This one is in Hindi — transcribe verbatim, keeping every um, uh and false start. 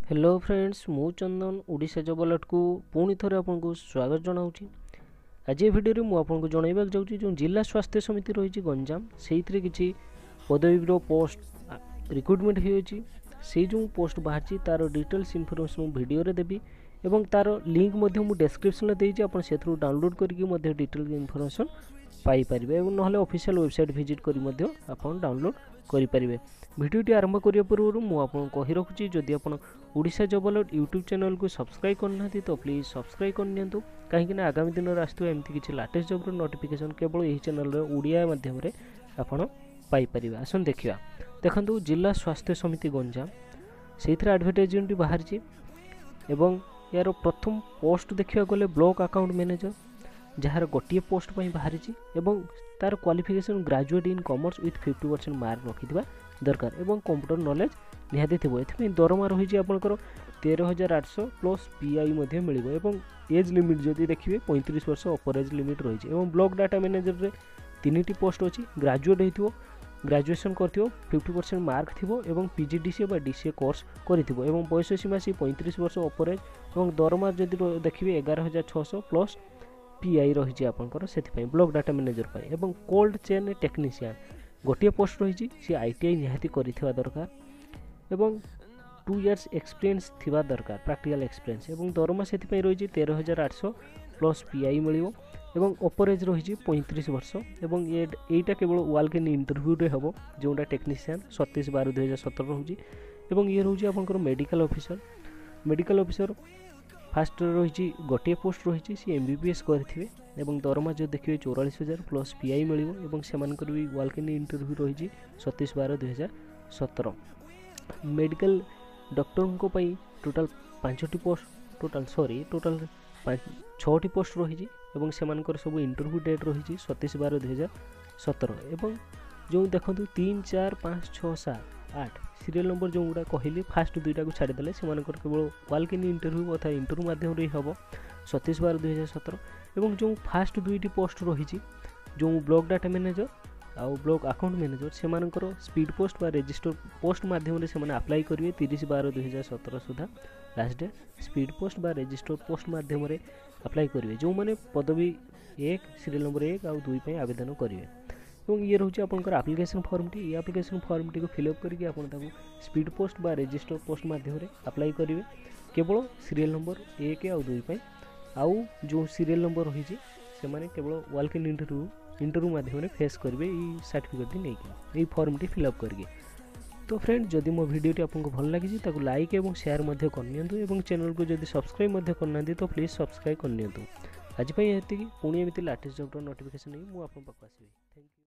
हेलो फ्रेंड्स, मु चंदन ओडिशा जॉब अलर्ट को पुणी थोड़े आपको स्वागत जनाऊँ। आज ये वीडियो में आपको जनइबा जाऊँगी जो जिला स्वास्थ्य समिति रही गंजाम से किसी पदवीर पोस्ट रिक्रुटमेंट होती से जो पोस्ट बाहरी तार डिटेल्स इनफॉरमेशन वीडियो रे देवी एवं तार लिंक मु डिस्क्रिप्शन देती आप से डाउनलोड करके डिटेल इनफॉरमेशन पाइपर और ना ऑफिशियल वेबसाइट विजिट कर आप डाउनलोड करेंगे। वीडियोटी आरंभ करने पूर्व मुझे कही रखुच्छी जदि आप Odisha job alert YouTube channel को सब्सक्राइब करना तो प्लीज सब्सक्राइब करनी कहीं आगामी दिन में आसुवा एमती किसी लेटेस्ट जॉब नोटिफिकेशन केवल यही चैनल ओडिया माध्यम आपड़ पाइपर। आसन देखा देखो जिला स्वास्थ्य समिति गंजाम से एडवर्टाइजमेंट बाहरी एवं यार प्रथम पोस्ट देखा गले ब्लॉक अकाउंट मैनेजर जार गोटे पोस्ट पर बाहरी एवं तार qualification graduate in commerce with fifty percent mark रखिथिबा दरकार एवं कंप्यूटर नॉलेज निहाती थी। ये दरमा रही आपंकर तेरह हजार आठश प्लस पीआई मिल एवं एज लिमिट जदि देखिए पैंतीस वर्ष अपर एज लिमिट रही है। ब्लॉक डाटा मैनेजर रे तीन टी पोस्ट अच्छी ग्रेजुएट हो ग्रेजुएशन कर फिफ्टी परसेंट मार्क थी एवं पीजीडीसीए बा डीसीए कोर्स करिथिबो एवं बयस सीमा सी पैंतीस वर्ष अपर एज एवं दरमा जदि देखिए एगार हजार छःश प्लस पीआई रही आपंकर से ब्लॉक डाटा मैनेजर पर एवं कोल्ड चेन टेक्नीशियन गोटे पोस्ट रही सी आईटीआई निहाती करिथिबा दरकार एवं टू इयर्स एक्सपीरियंस थिबा दरकार प्रैक्टिकल एक्सपीरियंस एवं दरमा से रही तेरह हजार आठश प्लस पीआई मिलियो एवं अपर एज रही पैंतीस वर्ष एवं एटा केवल वाल कैन इंटरव्यू रे हम जोटा टेक्नीशियन सतीश बार दुई हजार सतर रोचे एवं ये रोचे आपंकर मेडिकल ऑफिसर मेडिकल ऑफिसर फास्ट रही गोटे पोस्ट रही सी एमबीबीएस करेंगे एवं दरमा जो देखिए चौरालीस हजार प्लस पीआई मिलियो से भी वाल कैन इंटरव्यू रही सतीश बार दुई हजार सतर मेडिकल डॉक्टर टोटाल पांचटी पोस्ट टोटाल सॉरी टोटाल छटी पोस्ट रही सब इंटरव्यू डेट रही सतीश बार दुई हजार सतर एवं जो देखो तीन चार पाँच छः सात आठ सीरियल नंबर जो गुड़ा कहली फास्ट दुईटा को छाड़देले से केवल वाल कैन इंटरव्यू अर्थात इंटरव्यू माध्यम हम सतीश बार दुई हजार सतर एवं जो फास्ट दुईटी पोस्ट रही जो ब्लॉक डाटा मैनेजर आउ ब्लॉक अकाउंट मैनेजर से स्पीड पोस्ट बा रजिस्टर पोस्ट माध्यम से अप्लाई करेंगे तीस बार दुई हजार सतर सुधा लास्ट डेट स्पीड पोस्ट बा रजिस्टर पोस्ट माध्यम अप्लाई करेंगे जो मैंने पदवी एक सीरियल नंबर एक आउ दुई पे आवेदन करेंगे और ये रोचे आपंकर एप्लिकेशन फॉर्म टी ये एप्लिकेशन फॉर्म टी को फिलअप करके आपन ताको स्पीड पोस्ट बा रजिस्टर पोस्ट माध्यम अप्लाई करेंगे केवल सीरियल नंबर एक आउ दुई पे आउ जो सीरियल नंबर रही से माने केवल वाल कैन इंटरव्यू इंटरव्यू माध्यम फेस करेंगे ये सर्टिफिकेट नहीं फॉर्म टी फिलअप करके। तो फ्रेंड जदि मो वीडियोटी आपको भल लगी ताको लाइक एवं शेयर मध्य करनियंतु एवं चैनल को जदि सब्सक्राइब मध्य करना तो प्लीज सब्सक्राइब करनियंतु। आज पई एतिकी पुणी एमिति लेटेस्ट जॉब नोटिफिकेशन नहीं मु आपन पाक आसीबी। Thank you.